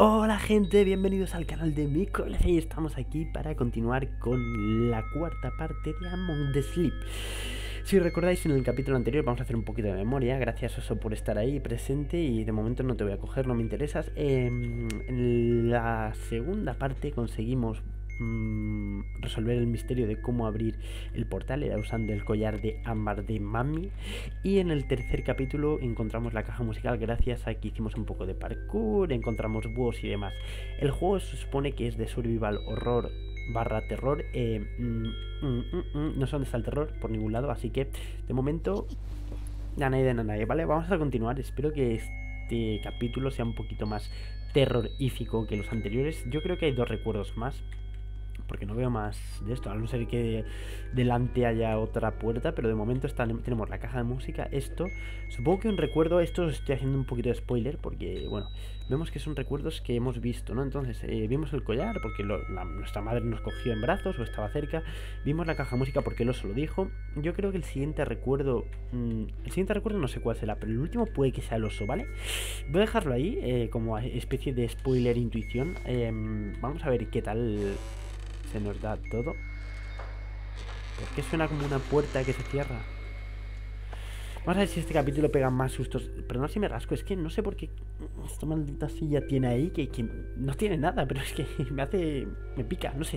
Hola gente, bienvenidos al canal de Micol y estamos aquí para continuar con la cuarta parte de Among the Sleep. Si recordáis, en el capítulo anterior vamos a hacer un poquito de memoria. Gracias Oso por estar ahí presente y de momento no te voy a coger, no me interesas. En la segunda parte conseguimos resolver el misterio de cómo abrir el portal, era usando el collar de ámbar de Mami. Y en el tercer capítulo encontramos la caja musical gracias a que hicimos un poco de parkour, encontramos búhos y demás. El juego se supone que es de survival horror barra terror. No sé dónde está el terror por ningún lado, así que de momento a nadie, ¿vale? Vamos a continuar. Espero que este capítulo sea un poquito más terrorífico que los anteriores. Yo creo que hay dos recuerdos más, porque no veo más de esto, a no ser que delante haya otra puerta, pero de momento tenemos la caja de música, esto, supongo que un recuerdo, esto os estoy haciendo un poquito de spoiler, porque, bueno, vemos que son recuerdos que hemos visto, ¿no? Entonces, vimos el collar, porque nuestra madre nos cogió en brazos, o estaba cerca, vimos la caja de música porque el oso lo dijo. Yo creo que el siguiente recuerdo no sé cuál será, pero el último puede que sea el oso, ¿vale? Voy a dejarlo ahí, como especie de spoiler intuición. Vamos a ver qué tal se nos da todo. ¿Por qué suena como una puerta que se cierra? Vamos a ver si este capítulo pega más sustos. Pero no, si me rasco, es que no sé por qué esta maldita silla tiene ahí que no tiene nada, pero es que me pica, no sé.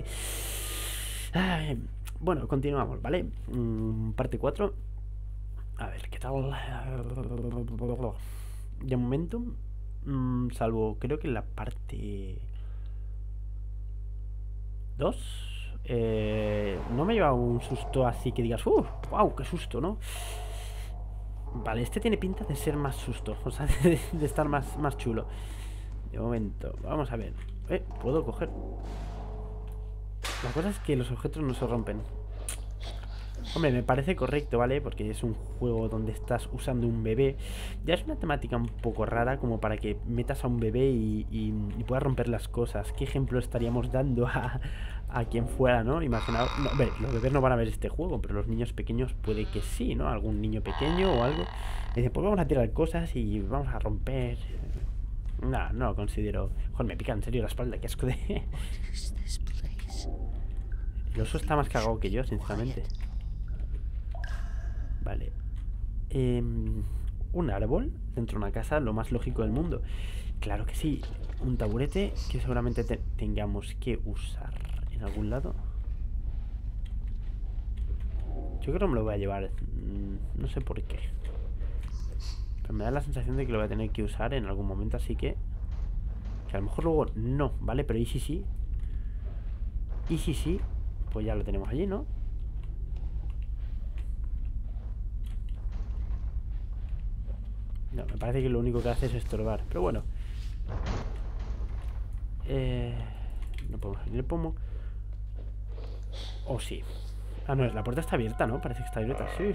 Bueno, continuamos, ¿vale? Parte 4. A ver, ¿qué tal? De momento, salvo creo que la parte 2, no me lleva un susto así que digas, wow, qué susto, ¿no? Vale, este tiene pinta de ser más susto, o sea, de estar más chulo. De momento, vamos a ver. ¿Puedo coger? La cosa es que los objetos no se rompen. Hombre, me parece correcto, ¿vale? Porque es un juego donde estás usando un bebé. Ya es una temática un poco rara como para que metas a un bebé y puedas romper las cosas. ¿Qué ejemplo estaríamos dando a quien fuera, ¿no? Imaginaos... No, los bebés no van a ver este juego, pero los niños pequeños puede que sí, ¿no? Algún niño pequeño o algo. Y dice, pues vamos a tirar cosas y vamos a romper... No lo considero... Joder, me pica en serio la espalda, qué asco de... El oso está más cagado que yo, sinceramente. Vale. Un árbol dentro de una casa, lo más lógico del mundo. Claro que sí. Un taburete que seguramente tengamos que usar en algún lado. Yo creo que me lo voy a llevar. No sé por qué, pero me da la sensación de que lo voy a tener que usar en algún momento, así que a lo mejor luego no, ¿vale? Pero ¿y si sí? ¿Y si sí? Pues ya lo tenemos allí, ¿no? No, me parece que lo único que hace es estorbar. Pero bueno. No podemos abrir el pomo. Oh, sí. Ah, no, la puerta está abierta, ¿no? Parece que está abierta. Sí.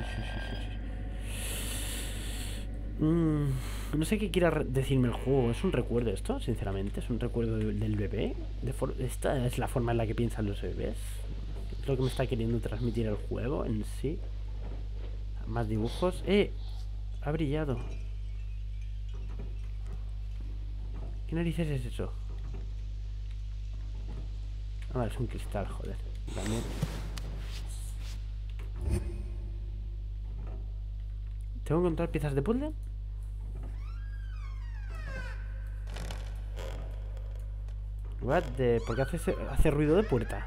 No sé qué quiera decirme el juego. ¿Es un recuerdo esto? Sinceramente, ¿es un recuerdo del bebé? ¿Esta es la forma en la que piensan los bebés? ¿Es lo que me está queriendo transmitir el juego en sí? Más dibujos. Ha brillado. ¿Qué narices es eso? Ah, es un cristal, joder. También. ¿Tengo que encontrar piezas de puzzle? What the... ¿Por qué hace ruido de puerta?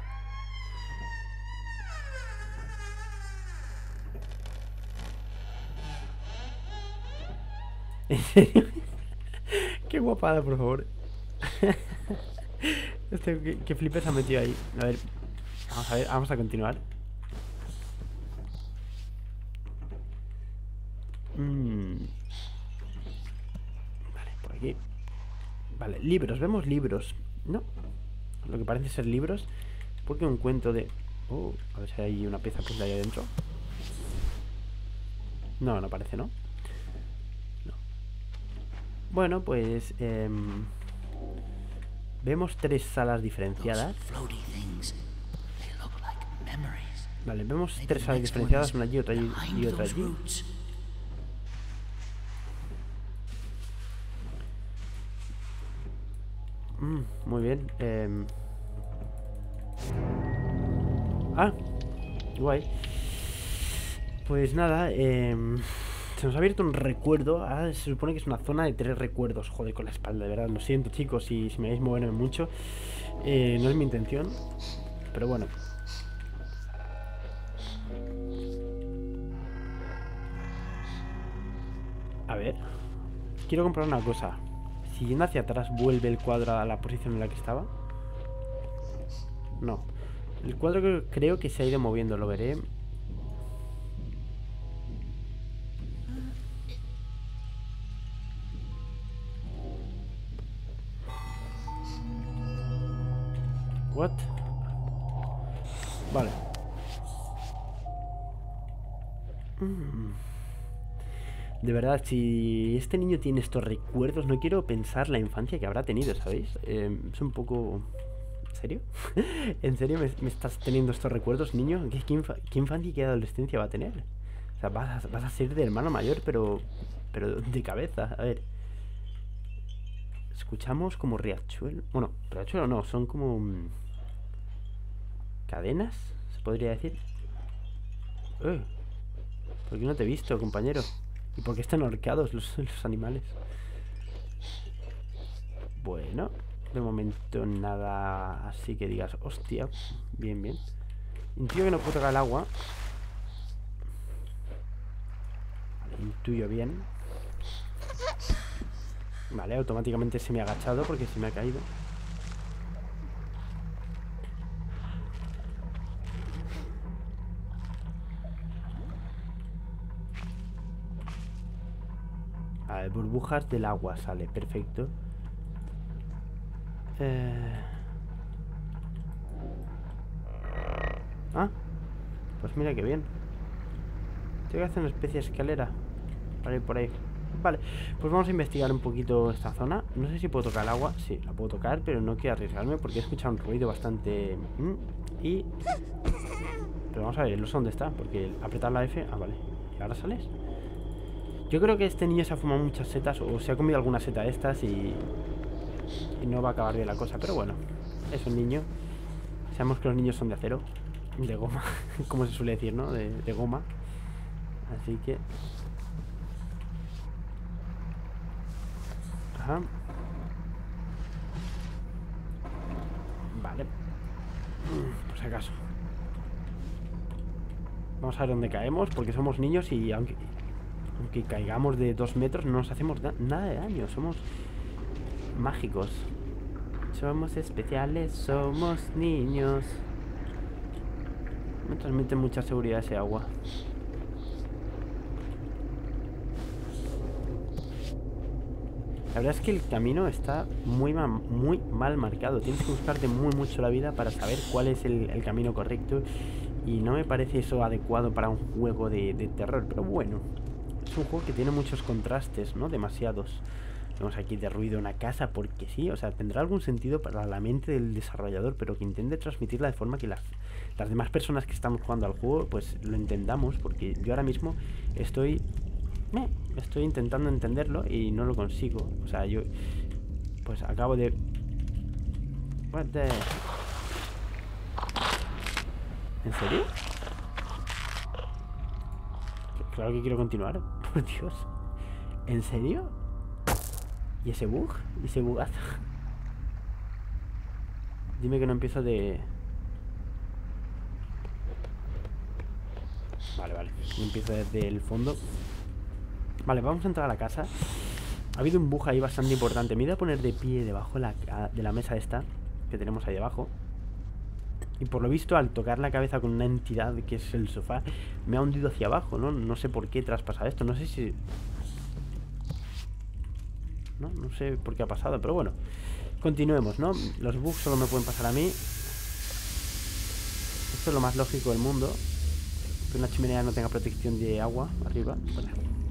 ¿En serio? Qué guapada, por favor. ¿Qué flipes se ha metido ahí? A ver, vamos a continuar. Vale, por aquí. Vale, libros, vemos libros. No, lo que parece ser libros. Porque un cuento de... a ver si hay una pieza puzzle ahí adentro. No parece, ¿no? Bueno, pues... vemos 3 salas diferenciadas. Vale, vemos 3 salas diferenciadas, una allí, otra allí y otra allí. Muy bien. Ah, guay. Pues nada, se nos ha abierto un recuerdo. Se supone que es una zona de 3 recuerdos. Joder, con la espalda, de verdad. Lo siento, chicos, si me veis moverme mucho. No es mi intención. Pero bueno. A ver. Quiero comprobar una cosa. Si yendo hacia atrás vuelve el cuadro a la posición en la que estaba. No. El cuadro creo que se ha ido moviendo, lo veré. What? Vale. De verdad, si este niño tiene estos recuerdos, no quiero pensar la infancia que habrá tenido, ¿sabéis? Es un poco... ¿En serio? ¿En serio me estás teniendo estos recuerdos, niño? ¿Qué infancia y qué adolescencia va a tener? O sea, vas a ser de hermano mayor, pero de cabeza. A ver. Escuchamos como riachuelo. Bueno, riachuelo no, son como... cadenas, se podría decir. ¿Por qué no te he visto, compañero? ¿Y por qué están ahorcados los animales? Bueno, de momento nada así que digas, hostia, bien, bien. Intuyo que no puedo tocar el agua. Vale, intuyo bien. Vale, automáticamente se me ha agachado porque se me ha caído. A ver, burbujas del agua sale, perfecto. Ah, pues mira qué bien. Tengo que hacer una especie de escalera para ir por ahí. Vale, pues vamos a investigar un poquito esta zona. No sé si puedo tocar el agua. Sí, la puedo tocar, pero no quiero arriesgarme porque he escuchado un ruido bastante... Pero vamos a ver, no sé dónde está, porque apretar la F... Ah, vale. ¿Y ahora sales? Yo creo que este niño se ha fumado muchas setas o se ha comido alguna seta de estas y no va a acabar bien la cosa. Pero bueno, es un niño. Sabemos que los niños son de acero, de goma, como se suele decir, ¿no? De goma. Así que... Ajá. Vale. Por si acaso. Vamos a ver dónde caemos, porque somos niños y aunque caigamos de 2 metros no nos hacemos nada de daño. Somos mágicos. Somos especiales, somos niños. Me transmite mucha seguridad ese agua. La verdad es que el camino está muy mal marcado. Tienes que buscarte mucho la vida para saber cuál es el camino correcto. Y no me parece eso adecuado para un juego de terror. Pero bueno, es un juego que tiene muchos contrastes, ¿no? Demasiados. Vemos aquí de ruido una casa porque sí. O sea, tendrá algún sentido para la mente del desarrollador, pero que intente transmitirla de forma que las demás personas que estamos jugando al juego pues lo entendamos. Porque yo ahora mismo estoy intentando entenderlo y no lo consigo. O sea, yo pues acabo de... What the... ¿En serio? Claro que quiero continuar. Por Dios. ¿En serio? ¿Y ese bug? ¿Y ese bugazo? Dime que no empiezo de... Vale. No empiezo desde el fondo. Vale, vamos a entrar a la casa. Ha habido un bug ahí bastante importante. Me voy a poner de pie debajo de la mesa esta que tenemos ahí debajo. Y por lo visto, al tocar la cabeza con una entidad que es el sofá, me ha hundido hacia abajo, ¿no? No sé por qué traspasa esto. No sé si... No sé por qué ha pasado, pero bueno. Continuemos, ¿no? Los bugs solo me pueden pasar a mí. Esto es lo más lógico del mundo. Que una chimenea no tenga protección de agua arriba. Bueno.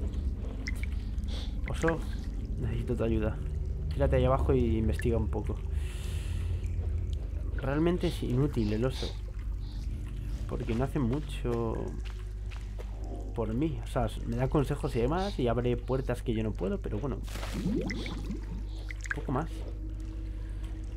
Oso, necesito tu ayuda. Tírate ahí abajo y investiga un poco. Realmente es inútil el oso, porque no hace mucho por mí. O sea, me da consejos y demás y abre puertas que yo no puedo, pero bueno, poco más.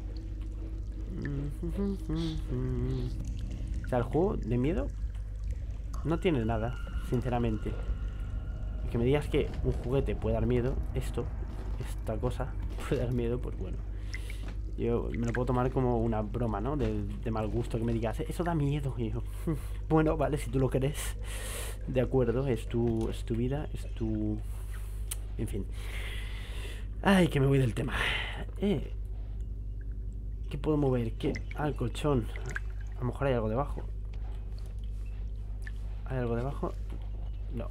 O sea, el juego de miedo no tiene nada, sinceramente. Que me digas que un juguete puede dar miedo, esta cosa puede dar miedo, pues bueno. Yo me lo puedo tomar como una broma, ¿no? De mal gusto, que me digas, eso da miedo. Y yo, bueno, vale, si tú lo crees, de acuerdo, es tu vida, es tu... En fin. Ay, que me voy del tema. ¿Qué puedo mover? ¿Qué? Ah, el colchón. A lo mejor hay algo debajo. ¿Hay algo debajo? No.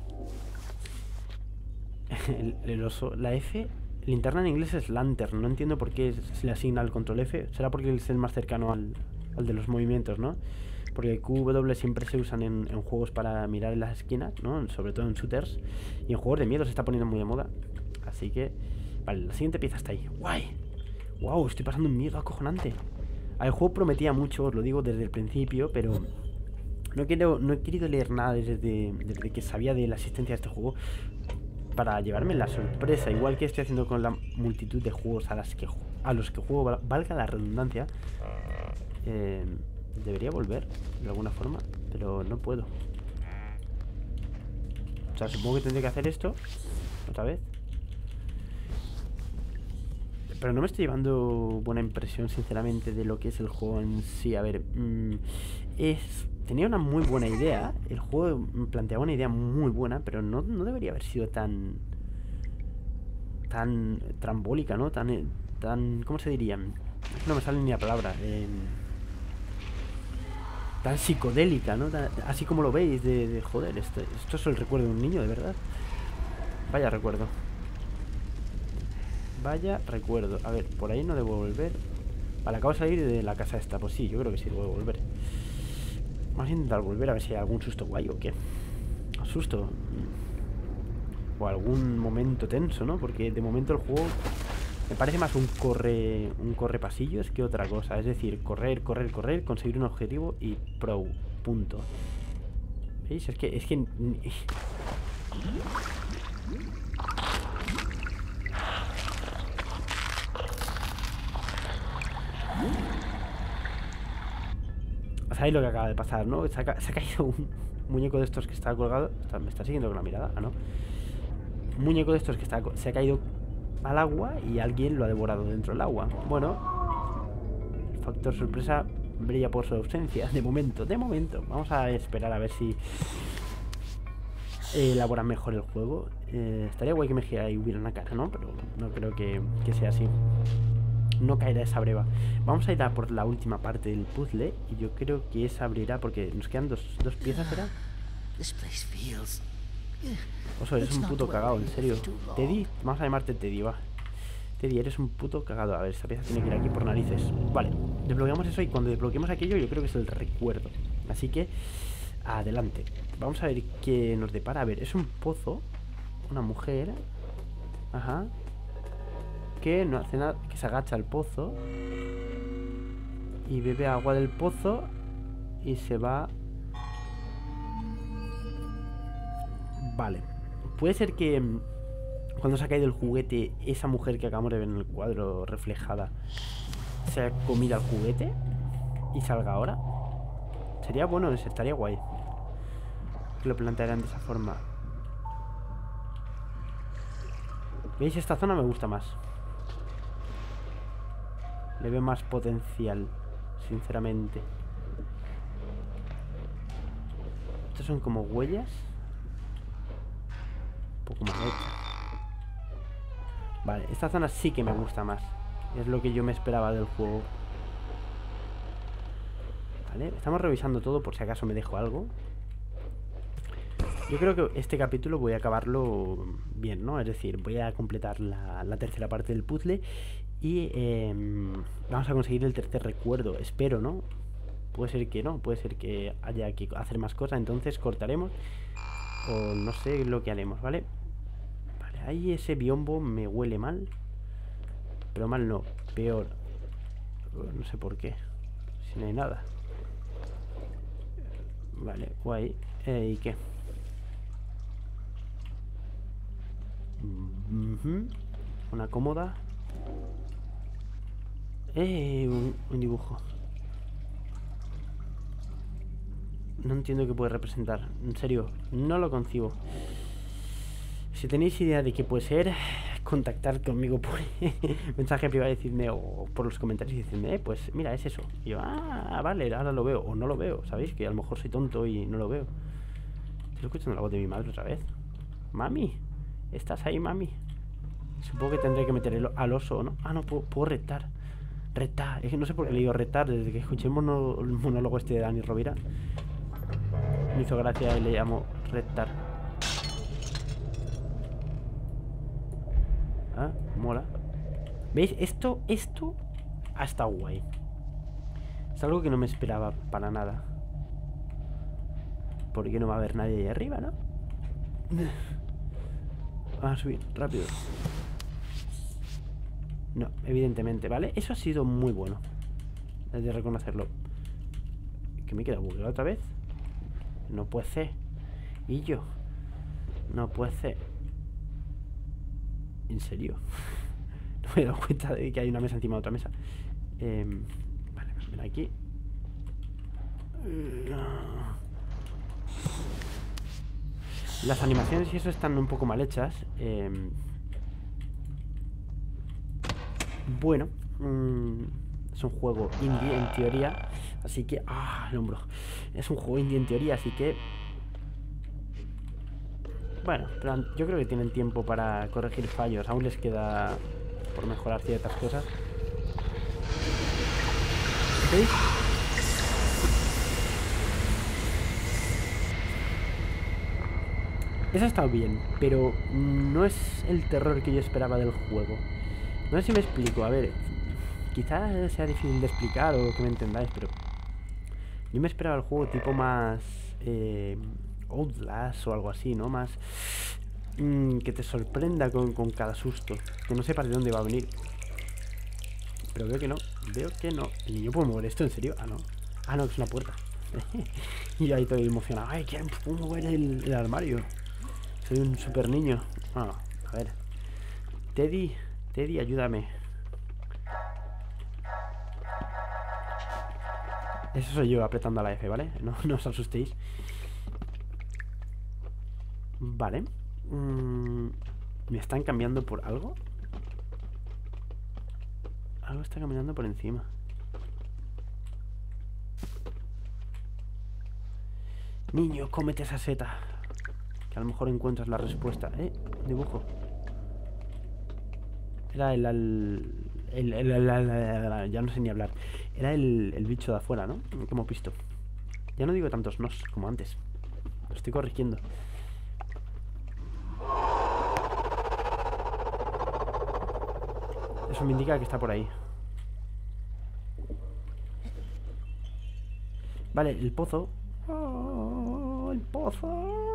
El oso. La F. Linterna en inglés es lantern. No entiendo por qué se le asigna el control F. Será porque es el más cercano al de los movimientos, ¿no? Porque el Q, W siempre se usan en juegos para mirar en las esquinas, ¿no? Sobre todo en shooters. Y en juegos de miedo se está poniendo muy de moda. Así que... Vale, la siguiente pieza está ahí. ¡Guay! ¡Wow! Estoy pasando un miedo acojonante. El juego prometía mucho, os lo digo desde el principio, pero... No he querido leer nada desde que sabía de la existencia de este juego para llevarme la sorpresa, igual que estoy haciendo con la multitud de juegos a los que juego, valga la redundancia. Debería volver de alguna forma, pero no puedo. O sea, supongo que tendré que hacer esto otra vez. Pero no me estoy llevando buena impresión, sinceramente, de lo que es el juego en sí. A ver, tenía una muy buena idea. El juego planteaba una idea muy buena, pero no debería haber sido tan trambólica, ¿no? Tan ¿cómo se diría? No me sale ni la palabra. Tan psicodélica, ¿no? Así como lo veis, joder, esto es el recuerdo de un niño, de verdad. Vaya recuerdo. Vaya recuerdo. A ver, por ahí no debo volver. Vale, acabo de salir de la casa esta. Pues sí, yo creo que sí debo volver. Vamos a intentar volver a ver si hay algún susto guay o qué. Susto. O algún momento tenso, ¿no? Porque de momento el juego me parece más un corre pasillos que otra cosa. Es decir, correr, conseguir un objetivo y pro. Punto. ¿Veis? Es que... ¿Sabéis lo que acaba de pasar, no? Se ha caído un muñeco de estos que está colgado. Me está siguiendo con la mirada, ¿no? Un muñeco de estos que se ha caído al agua y alguien lo ha devorado dentro del agua. Bueno, el factor sorpresa brilla por su ausencia. De momento. Vamos a esperar a ver si elaboran mejor el juego. Estaría guay que me girara y hubiera una cara, ¿no? Pero no creo que sea así. No caerá esa breva. Vamos a ir a por la última parte del puzzle. Y yo creo que esa abrirá porque nos quedan dos piezas, ¿será? Oso, eres un puto cagado, en serio. Teddy, vamos a llamarte Teddy, va. Teddy, eres un puto cagado. A ver, esta pieza tiene que ir aquí por narices. Vale, desbloqueamos eso y cuando desbloqueemos aquello yo creo que es el recuerdo. Así que, adelante. Vamos a ver qué nos depara. A ver, es un pozo. Una mujer. Ajá. Que no hace nada, que se agacha al pozo y bebe agua del pozo y se va. Vale, puede ser que cuando se ha caído el juguete, esa mujer que acabamos de ver en el cuadro reflejada se ha comido el juguete y salga ahora. Sería bueno, estaría guay que lo plantearan de esa forma. ¿Veis? Esta zona me gusta más. Le veo más potencial, sinceramente. Estos son como huellas. Un poco más hechas. Vale, esta zona sí que me gusta más. Es lo que yo me esperaba del juego. Vale, estamos revisando todo por si acaso me dejo algo. Yo creo que este capítulo voy a acabarlo bien, ¿no? Es decir, voy a completar la tercera parte del puzzle. Y vamos a conseguir el tercer recuerdo. Espero, ¿no? Puede ser que no. Puede ser que haya que hacer más cosas. Entonces cortaremos. O no sé lo que haremos, ¿vale? Vale, ahí ese biombo me huele mal. Pero mal no, peor. No sé por qué. Si no hay nada. Vale, guay. ¿Y qué? Una cómoda. Un dibujo. No entiendo qué puede representar. En serio, no lo concibo. Si tenéis idea de qué puede ser, contactad conmigo por mensaje privado y decidme, o por los comentarios y decidme, pues mira, es eso. Y yo, vale, ahora lo veo, o no lo veo, ¿sabéis? Que a lo mejor soy tonto y no lo veo. Estoy escuchando la voz de mi madre otra vez. Mami, ¿estás ahí, mami? Supongo que tendré que meter al oso, ¿no? Ah, no, puedo retar. Retar, es que no sé por qué le digo retar. Desde que escuché el monólogo este de Dani Rovira, me hizo gracia y le llamo retar. Ah, mola. ¿Veis? Esto ha estado guay. Es algo que no me esperaba para nada. Porque no va a haber nadie ahí arriba, ¿no? Vamos a subir, rápido. No, evidentemente, ¿vale? Eso ha sido muy bueno. Hay de reconocerlo. ¿Que me he quedado bugueado otra vez? No puede ser. Y yo. No puede ser. ¿En serio? No me he dado cuenta de que hay una mesa encima de otra mesa. Vale, ven aquí. Las animaciones y eso están un poco mal hechas. Bueno, es un juego indie en teoría, así que... el hombro. Es un juego indie en teoría, así que... Bueno, pero yo creo que tienen tiempo para corregir fallos. Aún les queda por mejorar ciertas cosas. ¿Veis? Eso ha estado bien, pero no es el terror que yo esperaba del juego. No sé si me explico. A ver, quizás sea difícil de explicar o que me entendáis, pero yo me esperaba el juego tipo más Outlast o algo así, ¿no? Más que te sorprenda con cada susto, que no sepas de dónde va a venir. Pero veo que no, ¿El niño puede mover esto? ¿En serio? No, que es una puerta. Y ahí estoy emocionado. Ay, ¿quién puede mover el armario? Soy un super niño. A ver. Teddy, ayúdame. Eso soy yo apretando a la F, ¿vale? No os asustéis. Vale. ¿Me están cambiando por algo? Algo está caminando por encima. Niño, cómete esa seta. Que a lo mejor encuentras la respuesta. Dibujo. Era ya no sé ni hablar. Era el bicho de afuera, ¿no? Que hemos visto. Ya no digo tantos nos como antes. Lo estoy corrigiendo. Eso me indica que está por ahí. Vale, el pozo. ¡Oh, el pozo!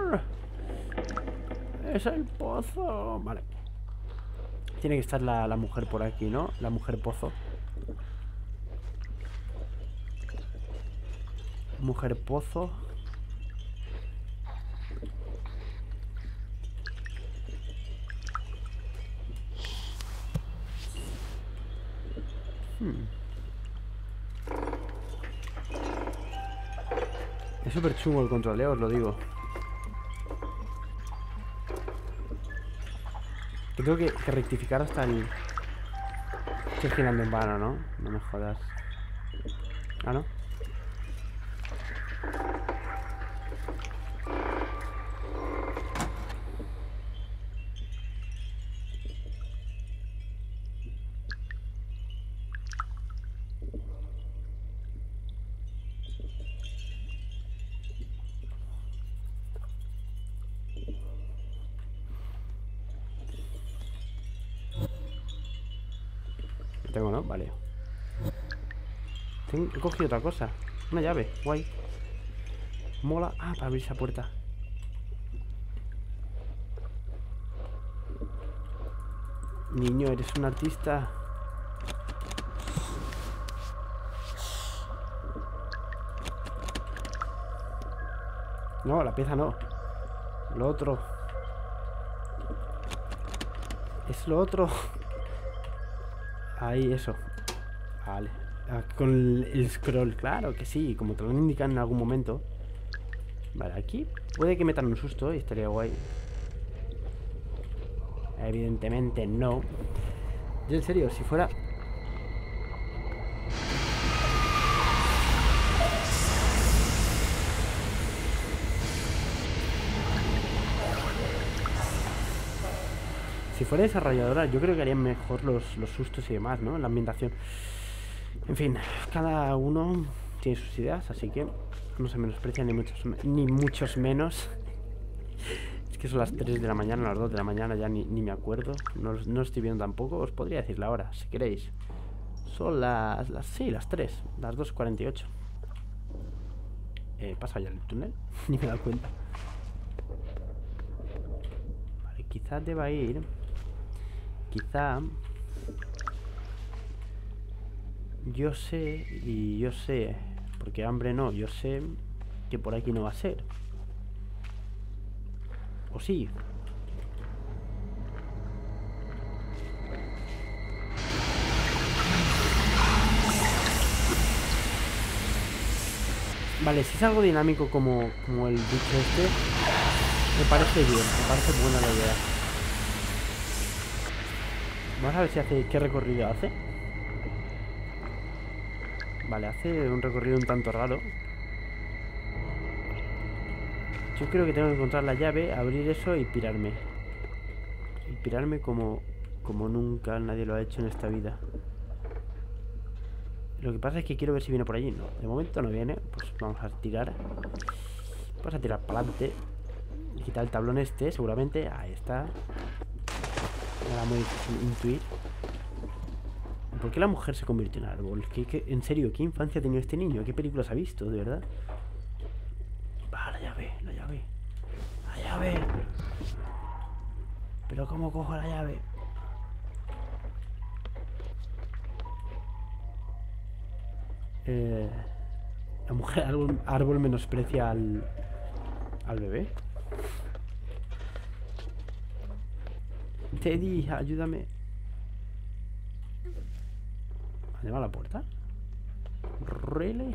¡Es el pozo! Vale. Tiene que estar la mujer por aquí, ¿no? La mujer pozo. Mujer pozo. Es súper chungo el control, os lo digo. Que tengo que rectificar hasta el... Estoy girando en vano, ¿no? No me jodas. ¿No? Tengo, ¿no? Vale. He cogido otra cosa. Una llave, guay. Mola. Para abrir esa puerta. Niño, eres un artista. No, la pieza no. Lo otro. Es lo otro. Ahí, eso. Vale. Con el scroll, claro que sí. Como te lo indican en algún momento. Vale, aquí puede que metan un susto y estaría guay. Evidentemente no. Yo en serio, si fuera... Si fuera desarrolladora, yo creo que harían mejor los sustos y demás, ¿no? La ambientación. En fin, cada uno tiene sus ideas, así que no se menosprecian ni muchos menos. Es que son las 3 de la mañana, las 2 de la mañana, ya ni me acuerdo. No estoy viendo tampoco, os podría decir la hora, si queréis. Son sí, las 3, las 2:48. ¿Pasa ya el túnel? Ni me he dado cuenta. Vale, quizás deba ir... Quizá... Yo sé, porque hambre no, yo sé que por aquí no va a ser. ¿O sí? Vale, si es algo dinámico como el bicho este, me parece bien, me parece buena la idea. Vamos a ver si hace... ¿Qué recorrido hace? Vale, hace un recorrido un tanto raro. Yo creo que tengo que encontrar la llave, abrir eso y pirarme. Y pirarme como nunca nadie lo ha hecho en esta vida. Lo que pasa es que quiero ver si viene por allí. No, de momento no viene. Pues vamos a tirar. Vamos a tirar para adelante. Y quitar el tablón este, seguramente. Ahí está. Era muy difícil intuir. ¿Por qué la mujer se convirtió en árbol? En serio, ¿qué infancia ha tenido este niño? ¿Qué películas ha visto, de verdad? Va, la llave, la llave. La llave. ¿Pero cómo cojo la llave? La mujer árbol menosprecia al bebé. Teddy, ayúdame. ¿Dónde va la puerta? ¿Really?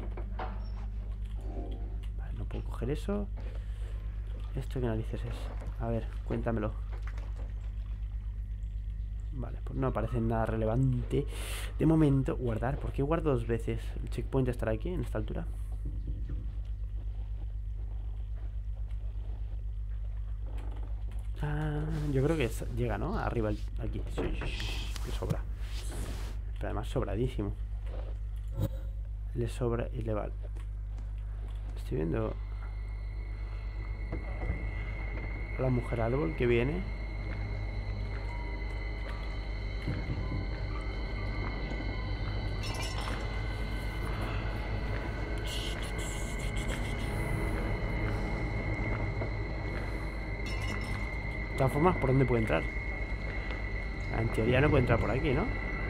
Vale, no puedo coger eso. ¿Esto qué narices es? A ver, cuéntamelo. Vale, pues no aparece nada relevante. De momento, guardar. ¿Por qué guardo 2 veces? ¿El checkpoint estará aquí, en esta altura? Yo creo que llega, ¿no? Arriba, aquí. Sí, le sobra. Pero además sobradísimo. Le sobra y le vale. Estoy viendo a la mujer árbol que viene. De todas formas, ¿por dónde puede entrar? En teoría no puede entrar por aquí, ¿no?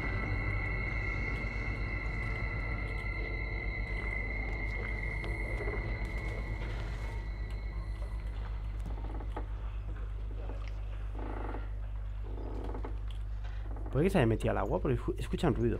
¿Puede que se haya metido al agua? Porque escuchan ruido.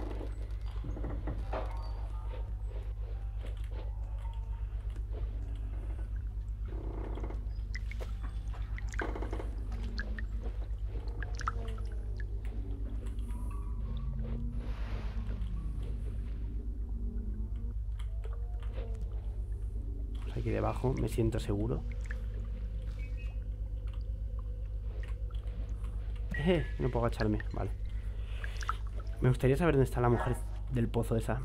Pues aquí debajo me siento seguro. No puedo agacharme, vale. Me gustaría saber dónde está la mujer del pozo esa.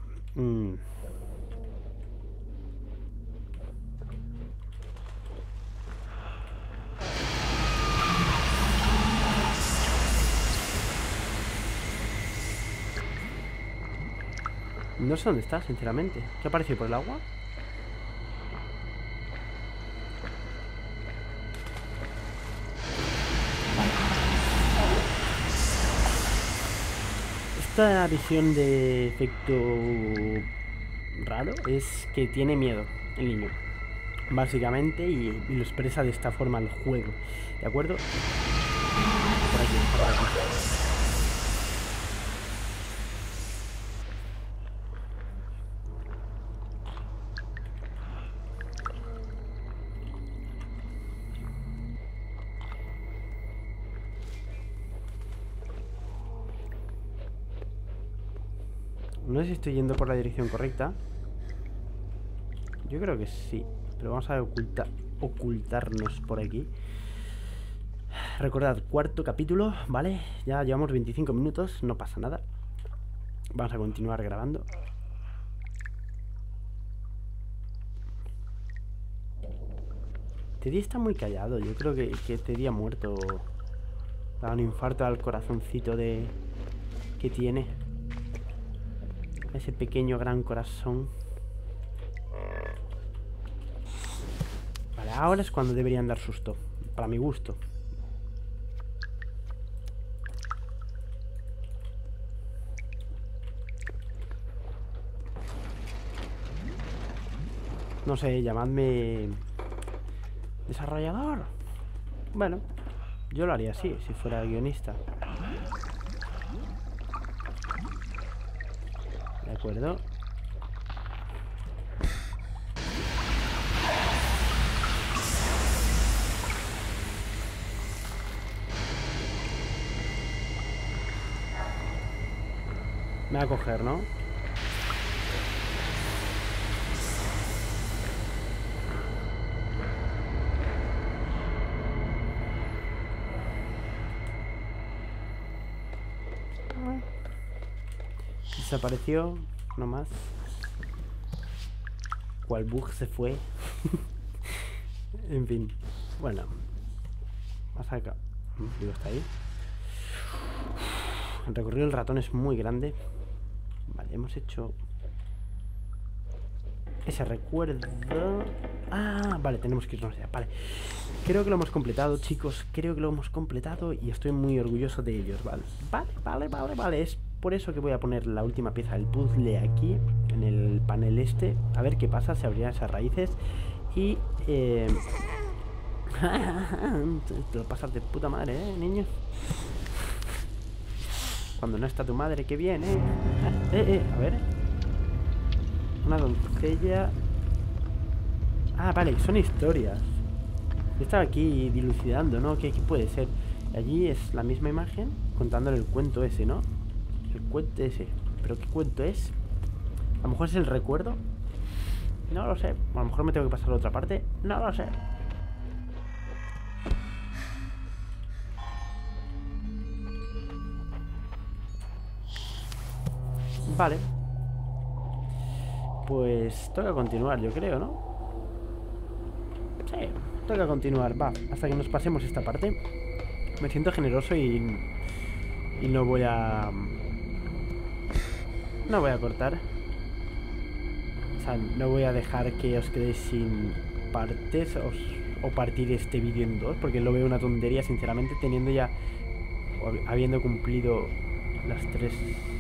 No sé dónde está, sinceramente. ¿Qué ha aparecido por el agua? Esta visión de efecto raro es que tiene miedo el niño, básicamente, y lo expresa de esta forma el juego, ¿de acuerdo? Por aquí, por aquí. No sé si estoy yendo por la dirección correcta. Yo creo que sí. Pero vamos a ocultarnos por aquí. Recordad, cuarto capítulo, ¿vale? Ya llevamos 25 minutos, no pasa nada. Vamos a continuar grabando. Teddy está muy callado. Yo creo que Teddy ha muerto. Da un infarto al corazoncito que tiene. Ese pequeño gran corazón. Vale, ahora es cuando deberían dar susto. Para mi gusto. No sé, llamadme desarrollador. Bueno, yo lo haría así, si fuera guionista. De acuerdo. Me va a coger, ¿no? Desapareció, no más. Cual bug se fue. En fin. Bueno. Más acá. Digo, está ahí. El recorrido del ratón es muy grande. Vale, hemos hecho ese recuerdo. Ah, vale, tenemos que irnos ya. Vale. Creo que lo hemos completado, chicos. Creo que lo hemos completado y estoy muy orgulloso de ellos. Vale. Es por eso que voy a poner la última pieza del puzzle aquí, en el panel este. A ver qué pasa, se abrirán esas raíces. Y te lo pasas de puta madre, niño. Cuando no está tu madre, que viene. A ver. Una doncella. Ah, vale, son historias. Yo estaba aquí dilucidando, ¿no? ¿Qué puede ser? Allí es la misma imagen contándole el cuento ese, ¿no? El cuento ese. ¿Pero qué cuento es? A lo mejor es el recuerdo. No lo sé. A lo mejor me tengo que pasar a la otra parte. No lo sé. Vale. Pues toca continuar, yo creo, ¿no? Sí, toca continuar. Va, hasta que nos pasemos esta parte. Me siento generoso y no voy a... No voy a cortar. O sea, no voy a dejar que os quedéis sin partes o partir este vídeo en dos, porque lo veo una tontería, sinceramente, teniendo ya... o habiendo cumplido las 3...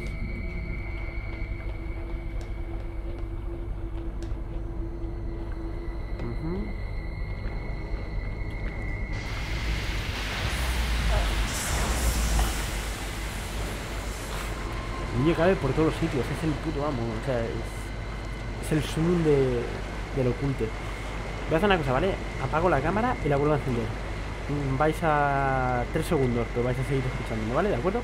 El niño cabe por todos los sitios, es el puto amo, o sea, es el sumum del oculte. Voy a hacer una cosa, ¿vale? Apago la cámara y la vuelvo a encender. Vais a 3 segundos, pero vais a seguir escuchándome, ¿vale? ¿De acuerdo?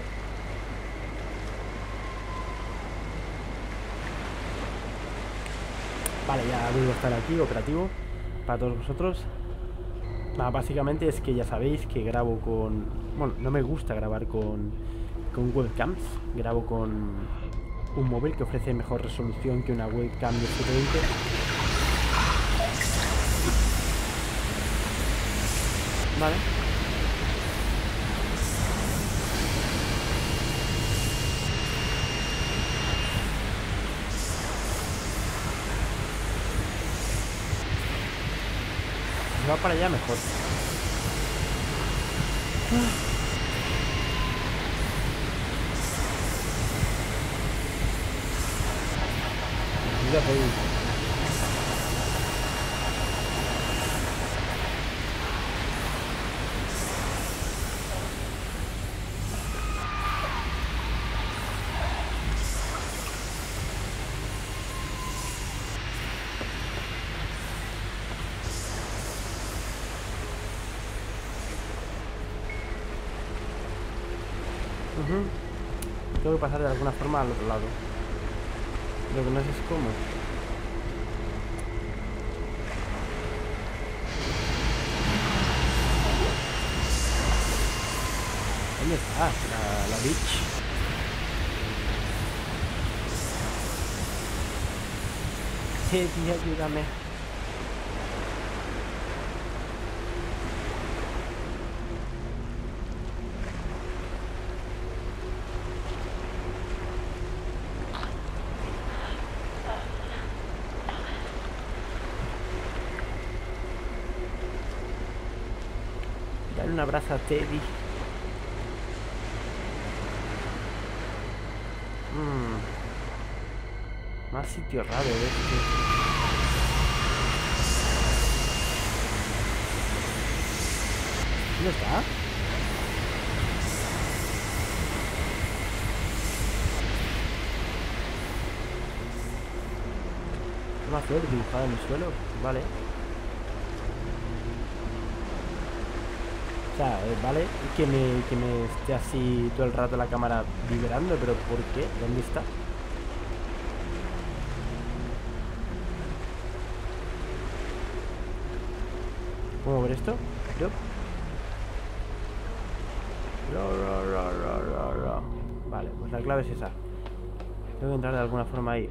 Vale, ya vuelvo a estar aquí, operativo, para todos vosotros. Básicamente es que ya sabéis que grabo con... Bueno, no me gusta grabar con webcams. Grabo con un móvil que ofrece mejor resolución que una webcam de 720. Vale. Si va para allá, mejor. Ya voy. Tengo que pasar de alguna forma al otro lado. Lo que no sé es cómo. ¿Dónde está la bitch? Teddy, ayúdame. Dale un abrazo a Teddy. Más sitio raro de este. ¿Dónde está? Una flor dibujada en el suelo. Vale. O sea, vale que me esté así todo el rato la cámara vibrando, pero ¿por qué? ¿Dónde está? ¿Puedo mover esto? ¿Yo? Vale, pues la clave es esa. Tengo que entrar de alguna forma ahí.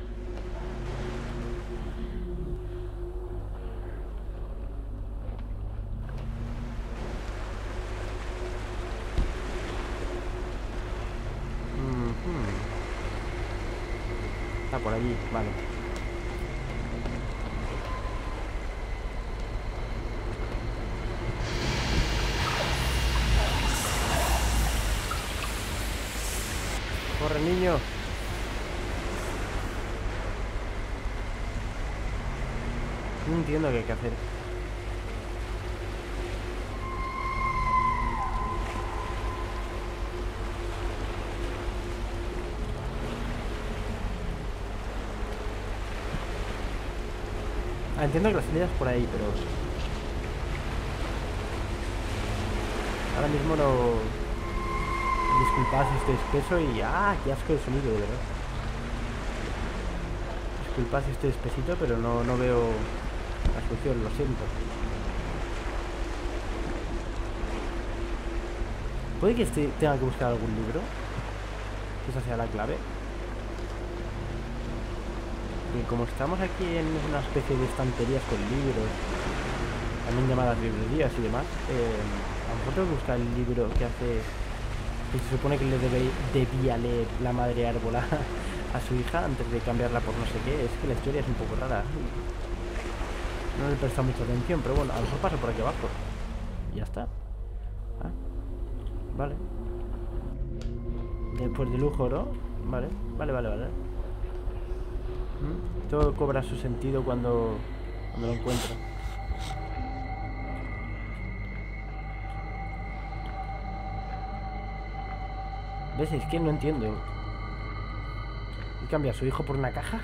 Está por allí, vale. Corre, niño. No entiendo qué hay que hacer. Entiendo que la salida es por ahí, pero ahora mismo no. Disculpad si estoy espeso y... ¡Ah! ¡Qué asco de sonido, de verdad! Disculpad si estoy espesito, pero no veo la solución, lo siento. ¿Puede que tenga que buscar algún libro? Que esa sea la clave. Y como estamos aquí en una especie de estanterías con libros, también llamadas librerías y demás, a lo mejor tengo que buscar el libro que hace... que se supone que le debía leer la madre árbol a su hija antes de cambiarla por no sé qué. Es que la historia es un poco rara. No le he prestado mucha atención, pero bueno, a lo mejor paso por aquí abajo. Y ya está. Ah, vale. Después de lujo, ¿no? Vale. Todo cobra su sentido cuando lo encuentro. ¿Ves? Es que no entiendo. ¿Y cambia a su hijo por una caja?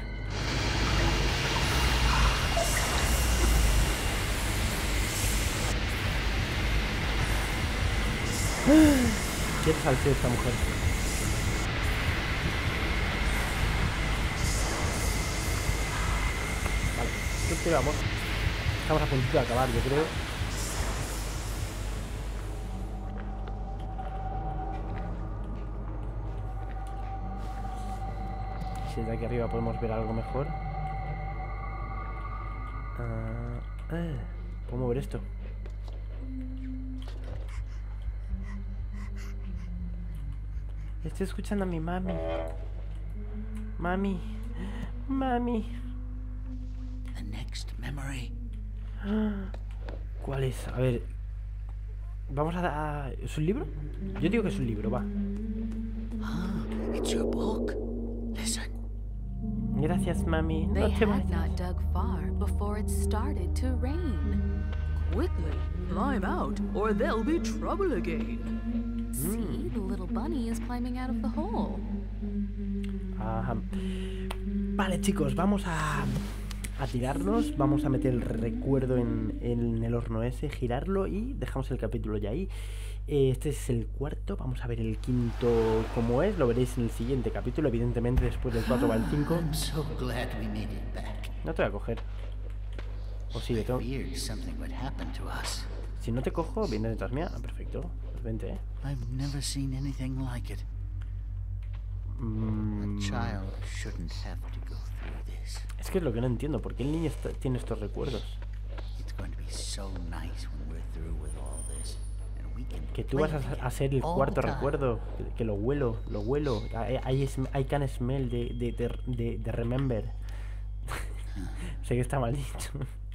¿Qué salseo esta mujer? Vale, ¿qué vamos? Estamos a puntito de acabar, yo creo. Si desde aquí arriba podemos ver algo mejor. ¿Puedo mover esto? Estoy escuchando a mi mami. Mami. The next memory. ¿Cuál es? A ver. Vamos a... ¿Es un libro? Yo digo que es un libro, va. Ah, it's your book. Listen. Gracias, mami. They No te had vayas. not dug far before it started to rain. Quickly, climb out, or there'll be trouble again. See, the little bunny is climbing out of the hole. Ajá. Vale, chicos, vamos a a tirarnos. Vamos a meter el recuerdo en el horno ese, girarlo y dejamos el capítulo ya ahí. Este es el cuarto, vamos a ver el quinto cómo es, lo veréis en el siguiente capítulo, evidentemente después del 4 va el 5. I'm so glad we made it back. No te voy a coger. O sí, I le tengo... feared something would happen to us. Si no te cojo, viene detrás mía. Ah, perfecto. Pues vente, I've never seen anything like it. A child shouldn't have to go through this. Es que es lo que no entiendo, ¿por qué el niño tiene estos recuerdos? It's going to be so nice when we're through with all this. And we can Que tú play vas again a ser el all cuarto the time. recuerdo, que lo huelo. I can smell de remember. Sé que está mal dicho.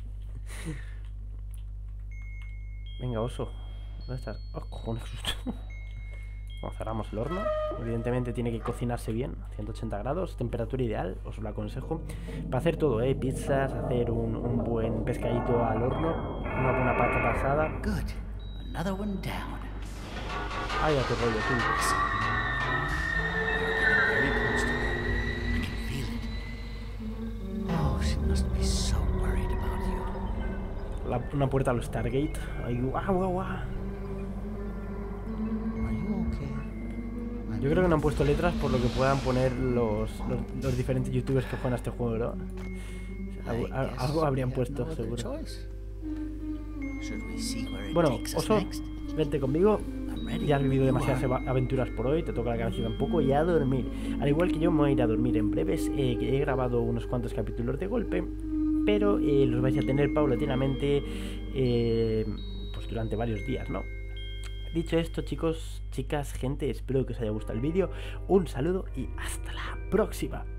Venga, oso. ¿Dónde estás? Oh, cojones, qué susto. Bueno, cerramos el horno. Evidentemente tiene que cocinarse bien, 180 grados, temperatura ideal, os lo aconsejo. Para hacer todo, pizzas, hacer un buen pescadito al horno, una buena patata asada. Good. Another one down. Ay, a tu rollo, tú. Listen. You're getting very close to her. I can feel it. Oh, she must be so worried about you. Una puerta a los Stargate. Ay, guau, guau, guau. Are you okay? Yo creo que no han puesto letras por lo que puedan poner los diferentes youtubers que juegan a este juego, ¿no? Algo habrían puesto, seguro. Bueno, oso, vente conmigo. Ya has vivido demasiadas aventuras por hoy, te toca la cabecita un poco y a dormir. Al igual que yo me voy a ir a dormir en breves, que he grabado unos cuantos capítulos de golpe, pero los vais a tener paulatinamente pues durante varios días, ¿no? Dicho esto, chicos, chicas, gente, espero que os haya gustado el vídeo. Un saludo y hasta la próxima.